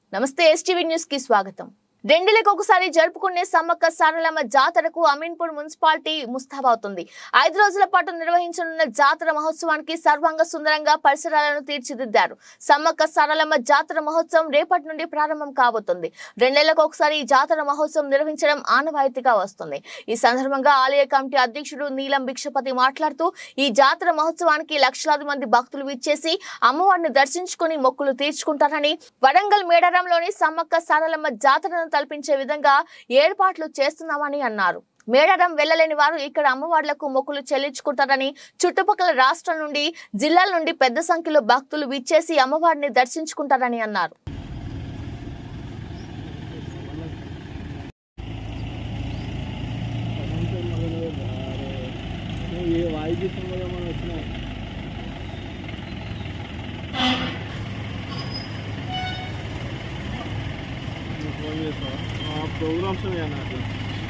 నమస్తే STV news కి స్వాగతం. రెండేళ్లకు ఒకసారి జరుపుకునే సమ్మక్క సారలమ్మ జాతరకు అమీన్పూర్ మున్సిపాలిటీ ముస్తాబవుతుంది. 5 రోజుల పాటు నిర్వహించనున్న జాతర మహోత్సవానికి సర్వాంగ సుందరంగా పరిసరాలను తీర్చిదిద్దారు. సమ్మక్క సారలమ్మ జాతర మహోత్సవం రేపటి నుండి ప్రారంభం కాబోతుంది. రెండేళ్లకు ఒకసారి ఈ జాతర మహోత్సవం నిర్వహించడం ఆనవాయితీగా వస్తుంది. ఈ సందర్భంగా ఆలయ కమిటీ అధ్యక్షుడు నీలం భిక్షపతి మాట్లాడుతూ ఈ జాతర మహోత్సవానికి లక్షలాది మంది భక్తులు విచ్చేసి అమ్మవారిని దర్శించుకుని మొక్కులు తీర్చుకుంటారని, వరంగల్ మేడారంలోని సమ్మక్క సారలమ్మ జాతరను తలపించే విధంగా ఏర్పాట్లు చేస్తున్నామని అన్నారు. మేడారం వెళ్లలేని వారు ఇక్కడ అమ్మవార్లకు మొక్కులు చెల్లించుకుంటారని, చుట్టుపక్కల రాష్ట్రాల నుండి, జిల్లాల నుండి పెద్ద సంఖ్యలో భక్తులు విచ్చేసి అమ్మవారిని దర్శించుకుంటారని అన్నారు. प्रोग्राम्स में जाना है।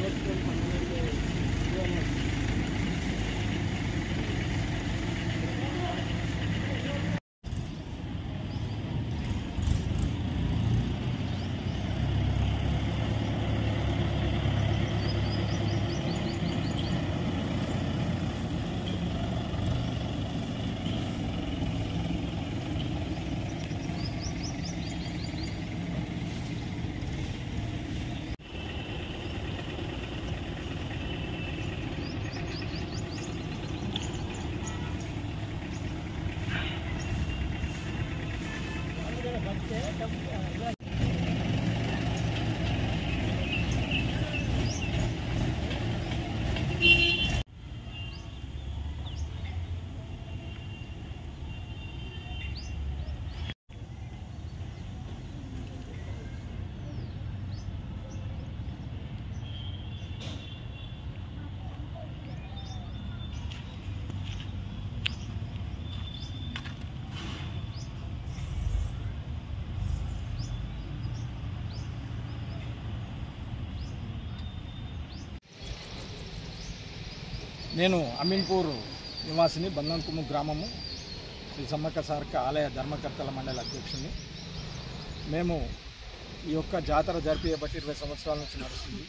నేను అమీన్పూర్ నివాసిని, బంధంకుము గ్రామము, శ్రీ సమ్మక్క సారక్క ఆలయ ధర్మకర్తల మండలి అధ్యక్షుడిని. మేము ఈ యొక్క జాతర జరిపేబట్టి 20 సంవత్సరాల నుంచి నడుస్తుంది.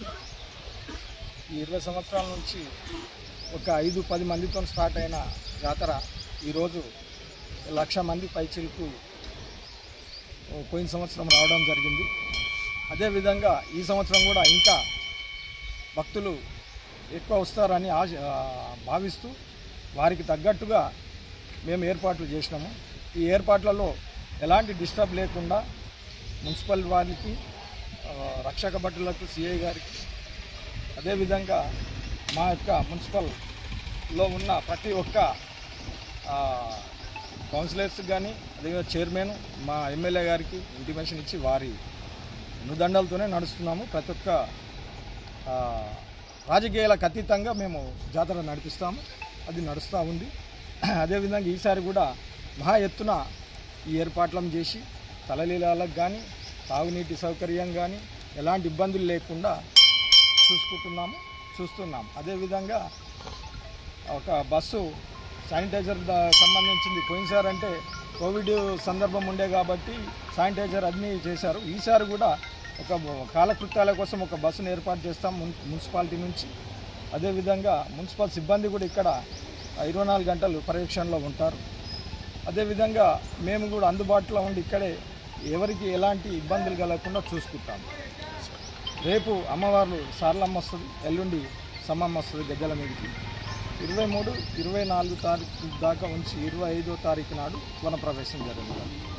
ఈ 20 సంవత్సరాల నుంచి ఒక 5-10 మందితో స్టార్ట్ అయిన జాతర ఈరోజు 1,00,000 మంది పైచిలకు పోయిన సంవత్సరం రావడం జరిగింది. అదేవిధంగా ఈ సంవత్సరం కూడా ఇంకా భక్తులు ఎక్కువ వస్తారని భావిస్తూ వారికి తగ్గట్టుగా మేము ఏర్పాట్లు చేసినాము. ఈ ఏర్పాట్లలో ఎలాంటి డిస్టర్బ్ లేకుండా మున్సిపల్ వారికి, రక్షక భటులకు, సిఐ గారికి, అదేవిధంగా మా యొక్క మున్సిపల్లో ఉన్న ప్రతి ఒక్క కౌన్సిలర్స్కి కానీ, అదేవిధంగా చైర్మన్, మా ఎమ్మెల్యే గారికి ఇంటిమేషన్ ఇచ్చి వారి అనుదండలతోనే నడుస్తున్నాము. ప్రతి ఒక్క రాజకీయాలకు అతీతంగా మేము జాతర నడిపిస్తాము. అది నడుస్తూ ఉంది. అదేవిధంగా ఈసారి కూడా మహా ఎత్తున ఈ ఏర్పాట్లను చేసి తలలీలాలకు కానీ, తాగునీటి సౌకర్యం కానీ ఎలాంటి ఇబ్బందులు లేకుండా చూస్తున్నాము. అదేవిధంగా ఒక బస్సు శానిటైజర్ సంబంధించింది. పోయినసారి అంటే కోవిడ్ సందర్భం ఉండే కాబట్టి శానిటైజర్ అన్నీ చేశారు. ఈసారి కూడా ఒక కాలకృత్యాల కోసం ఒక బస్సును ఏర్పాటు చేస్తాం మున్సిపాలిటీ నుంచి. అదేవిధంగా మున్సిపల్ సిబ్బంది కూడా ఇక్కడ 24 గంటలు పర్యవేక్షణలో ఉంటారు. అదేవిధంగా మేము కూడా అందుబాటులో ఉండి ఇక్కడే ఎవరికి ఎలాంటి ఇబ్బందులు కలగకుండా చూసుకుంటాము. రేపు అమ్మవారు సారలమ్మ వస్తుంది, ఎల్లుండి సమ్మమ్మ వస్తుంది గద్దెల మీదకి. 23, 24 తారీఖు దాకా ఉంచి 25వ తారీఖు నాడు వనప్రవేశం జరుగుతుంది.